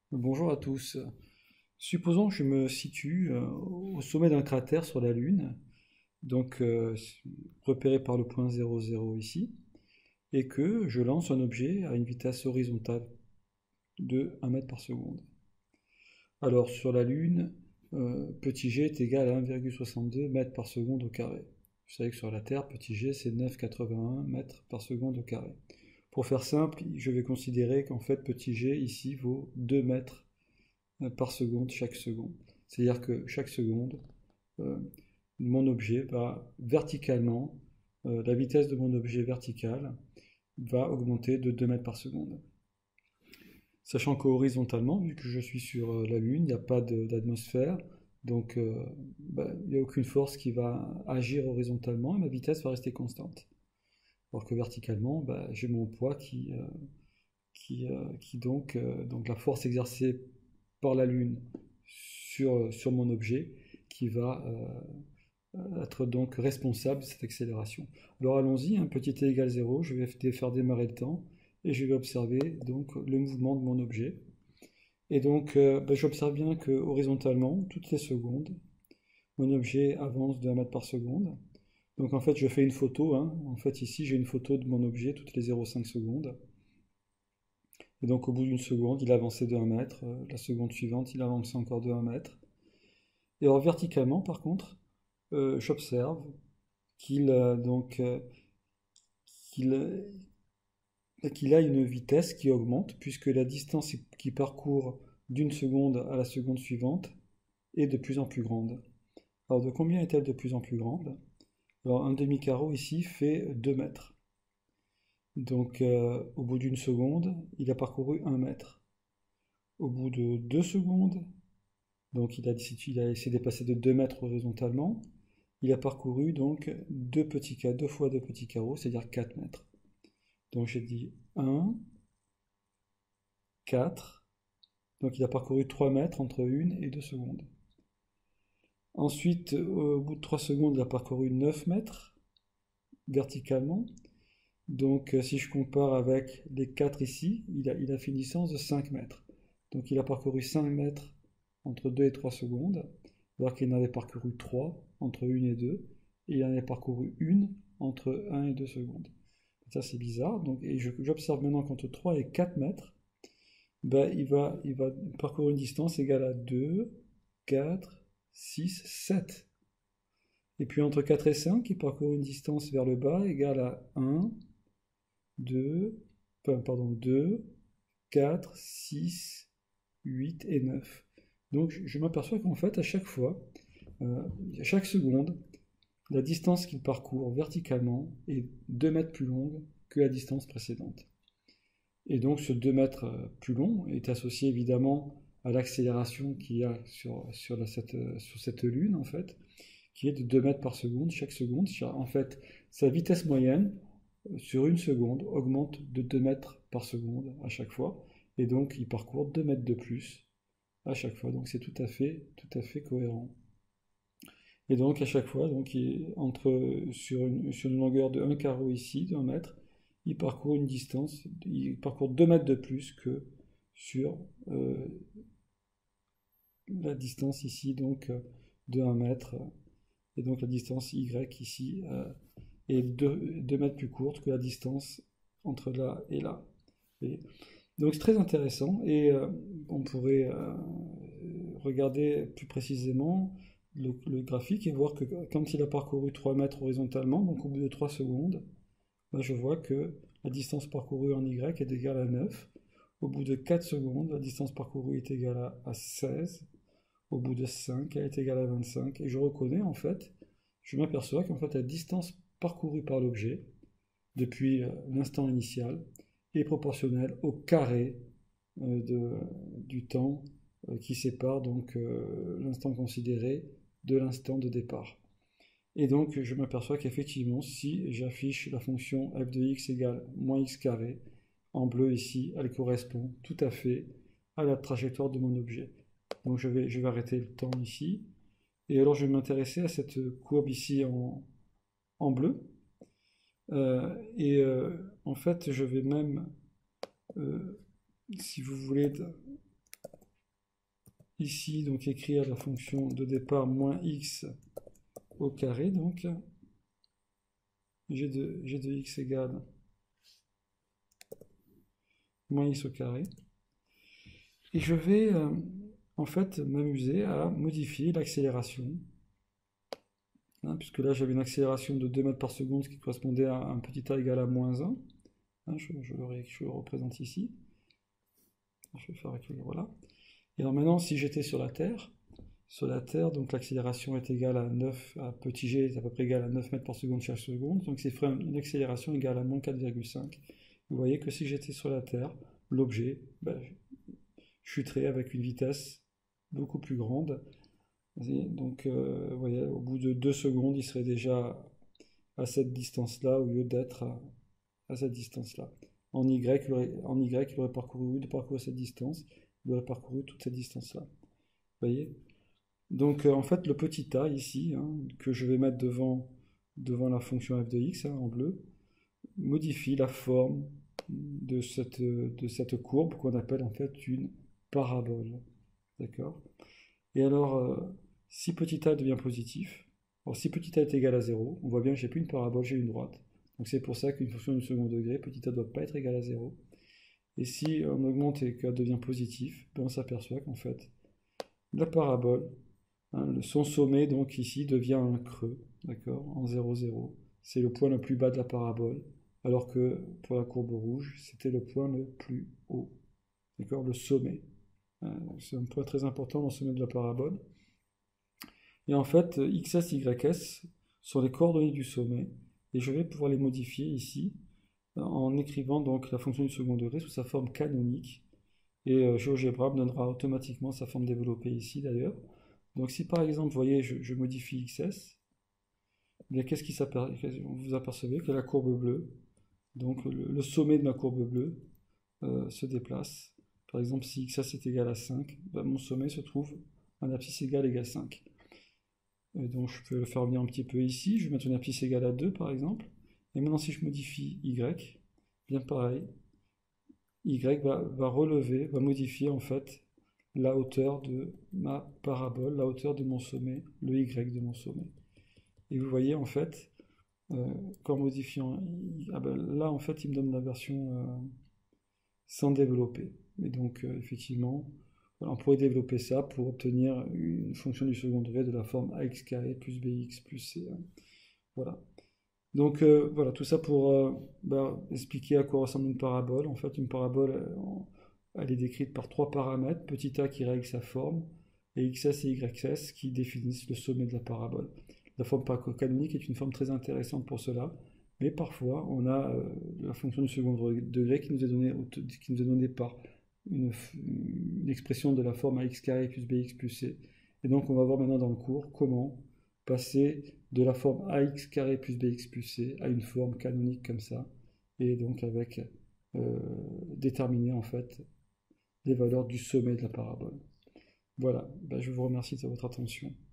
Bonjour à tous. Supposons que je me situe au sommet d'un cratère sur la Lune, donc repéré par le point 00 ici, et que je lance un objet à une vitesse horizontale de 1 mètre par seconde. Alors sur la Lune, petit g est égal à 1,62 mètres par seconde au carré. Vous savez que sur la Terre, petit g c'est 9,81 mètres par seconde au carré. Pour faire simple, je vais considérer qu'en fait petit g ici vaut 2 mètres par seconde chaque seconde. C'est-à-dire que chaque seconde, euh, mon objet va verticalement, la vitesse de mon objet vertical va augmenter de 2 mètres par seconde. Sachant qu'horizontalement, vu que je suis sur la Lune, il n'y a pas d'atmosphère, donc il n'y a aucune force qui va agir horizontalement et ma vitesse va rester constante. Alors que verticalement, j'ai mon poids qui donc la force exercée par la Lune sur mon objet qui va être donc responsable de cette accélération. Alors allons-y, un petit t égale 0, je vais faire démarrer le temps et je vais observer donc le mouvement de mon objet. Et donc j'observe bien que horizontalement, toutes les secondes, mon objet avance de 1 mètre par seconde. Donc en fait je fais une photo, hein. En fait ici j'ai une photo de mon objet toutes les 0,5 secondes. Et donc au bout d'une seconde, il a avancé de 1 mètre, la seconde suivante, il a avancé encore de 1 mètre. Et alors verticalement, par contre, j'observe qu'il qu'il qu'il a une vitesse qui augmente, puisque la distance qu'il parcourt d'une seconde à la seconde suivante est de plus en plus grande. Alors de combien est-elle de plus en plus grande? Alors un demi-carreau ici fait 2 mètres. Donc au bout d'une seconde, il a parcouru 1 mètre. Au bout de 2 secondes, donc il a essayé de passer de 2 mètres horizontalement. Il a parcouru donc deux fois deux petits carreaux, c'est-à-dire 4 mètres. Donc j'ai dit 1, 4. Donc il a parcouru 3 mètres entre 1 et 2 secondes. Ensuite, au bout de 3 secondes, il a parcouru 9 mètres verticalement. Donc si je compare avec les 4 ici, il a fait une distance de 5 mètres. Donc il a parcouru 5 mètres entre 2 et 3 secondes, alors qu'il en avait parcouru 3 entre 1 et 2, et il en avait parcouru 1 entre 1 et 2 secondes. Ça c'est bizarre, donc, et j'observe maintenant qu'entre 3 et 4 mètres, il va parcourir une distance égale à 2, 4, 6, 7. Et puis entre 4 et 5, il parcourt une distance vers le bas égale à 1, 2, pardon, 2, 4, 6, 8 et 9. Donc je m'aperçois qu'en fait, à chaque fois, à chaque seconde, la distance qu'il parcourt verticalement est 2 mètres plus longue que la distance précédente. Et donc ce 2 mètres plus long est associé évidemment à l'accélération qu'il y a sur cette lune, en fait, qui est de 2 mètres par seconde chaque seconde. En fait, sa vitesse moyenne sur une seconde augmente de 2 mètres par seconde à chaque fois. Et donc il parcourt 2 mètres de plus à chaque fois. Donc c'est tout à fait cohérent. Et donc à chaque fois, donc, sur une longueur de 1 carreau ici, de 1 mètre, il parcourt une distance, il parcourt 2 mètres de plus que sur la distance ici, donc de 1 mètre. Et donc la distance Y ici est 2 mètres plus courte que la distance entre là et là. Et donc c'est très intéressant et on pourrait regarder plus précisément le graphique et voir que quand il a parcouru 3 mètres horizontalement, donc au bout de 3 secondes, je vois que la distance parcourue en Y est égale à 9. Au bout de 4 secondes, la distance parcourue est égale à 16. Au bout de 5, elle est égale à 25. Et je reconnais en fait, je m'aperçois qu'en fait la distance parcourue par l'objet depuis l'instant initial est proportionnelle au carré du temps qui sépare donc l'instant considéré de l'instant de départ. Et donc je m'aperçois qu'effectivement, si j'affiche la fonction f de x égale moins x carré, en bleu ici, elle correspond tout à fait à la trajectoire de mon objet. Donc je vais arrêter le temps ici. Et alors je vais m'intéresser à cette courbe ici en bleu. En fait, je vais même, si vous voulez, ici donc écrire la fonction de départ moins x au carré, donc g de x égale moins x au carré. Et je vais en fait m'amuser à modifier l'accélération, hein, puisque là j'avais une accélération de 2 mètres par seconde, ce qui correspondait à un petit a égal à moins 1. Hein, je le représente ici. Je vais faire avec voilà. Et alors maintenant, si j'étais sur la Terre, donc l'accélération est égale à 9, à petit g est à peu près égal à 9 mètres par seconde chaque seconde, donc c'est une accélération égale à moins 4,5. Vous voyez que si j'étais sur la Terre, l'objet chuterait avec une vitesse beaucoup plus grande. Donc, vous voyez, au bout de 2 secondes, il serait déjà à cette distance-là, au lieu d'être à cette distance-là. En Y, il aurait parcouru cette distance, il aurait parcouru toute cette distance-là. Vous voyez? Donc, en fait, le petit a ici, hein, que je vais mettre devant la fonction f de x, hein, en bleu, modifie la forme de cette courbe qu'on appelle en fait une parabole. D'accord? Et alors, si petit a devient positif, alors si petit a est égal à 0, on voit bien que j'ai plus une parabole, j'ai une droite. Donc c'est pour ça qu'une fonction du second degré, petit a ne doit pas être égal à 0. Et si on augmente et qu'elle devient positif, ben on s'aperçoit qu'en fait, la parabole, hein, son sommet, donc ici, devient un creux, d'accord, en 0, 0. C'est le point le plus bas de la parabole, alors que pour la courbe rouge, c'était le point le plus haut, d'accord, le sommet. C'est un point très important dans le sommet de la parabole. Et en fait, xs, ys sont les coordonnées du sommet, et je vais pouvoir les modifier ici, en écrivant donc la fonction du second degré sous sa forme canonique, et GeoGebra me donnera automatiquement sa forme développée ici d'ailleurs. Donc si par exemple, vous voyez, je modifie xs, eh bien qu'est-ce qui s'apparaît? Vous apercevez que la courbe bleue, donc le sommet de ma courbe bleue, se déplace. Par exemple, si xs est égal à 5, ben mon sommet se trouve un abscisse égale 5. Et donc je peux le faire revenir un petit peu ici, je vais mettre une abscisse égale à 2 par exemple. Et maintenant si je modifie y, bien pareil, y va modifier en fait la hauteur de ma parabole, la hauteur de mon sommet, le y de mon sommet. Et vous voyez en fait, qu'en modifiant, là en fait il me donne la version sans développer. Et donc effectivement, on pourrait développer ça pour obtenir une fonction du second degré de la forme ax carré plus bx plus c. Voilà. Donc voilà, tout ça pour expliquer à quoi ressemble une parabole. En fait, une parabole, elle est décrite par 3 paramètres, petit a qui règle sa forme, et xs et yss qui définissent le sommet de la parabole. La forme canonique est une forme très intéressante pour cela, mais parfois on a la fonction du second degré qui nous est donnée par une expression de la forme ax carré plus bx plus c. Et donc on va voir maintenant dans le cours comment passer de la forme ax carré plus bx plus c à une forme canonique comme ça, et donc avec déterminer en fait les valeurs du sommet de la parabole. Voilà, je vous remercie de votre attention.